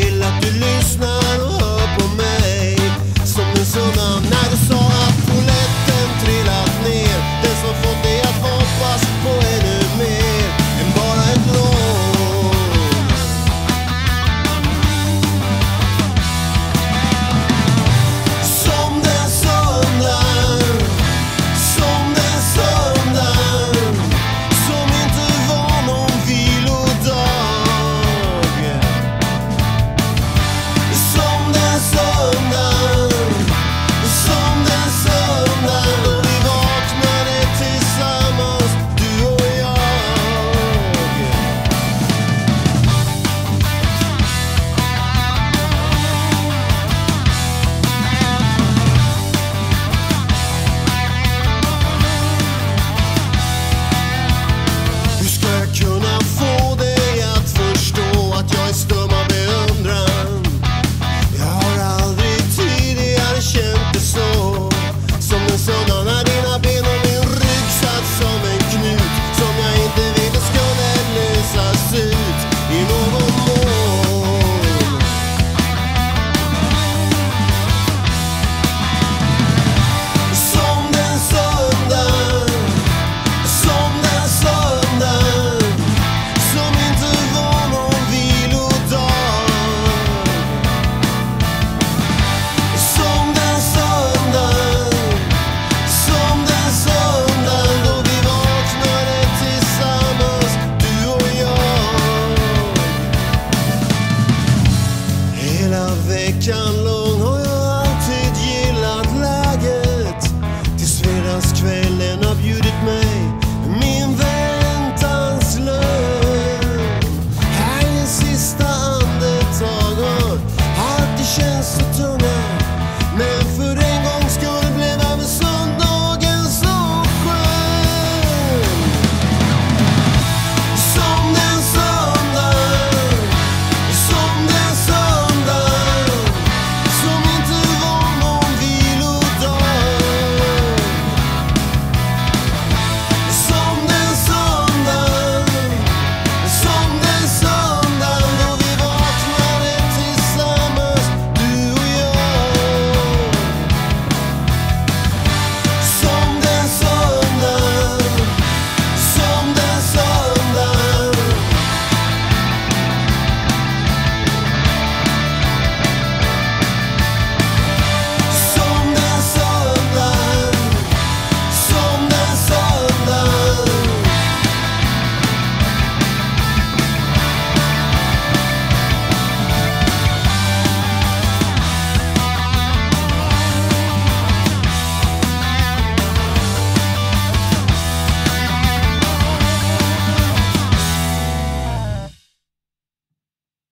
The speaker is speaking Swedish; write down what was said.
vill att du lyssnar och hör på mig. Som den söndagen när du sa att polletten trillat ner. Den som fått dig att hoppas på ännu mer än bara ett lån. Som den söndagen, som den söndagen, som inte var någon vilodag. Som den söndagen, som den söndagen, då vi vaknade tillsammans, du och jag. Hur ska jag kunna få dig att förstå att jag är stum av beundran? Jag har aldrig tidigare känt det så. Som den söndagen när dina ben och min rygg satt som en knut, som jag inte ville skulle lösas ut i någon mån. Som den söndagen, som den söndagen, som inte var någon vilodag. Som den söndagen, som den söndagen, då vi vaknade tillsammans, du och jag. Hela veckan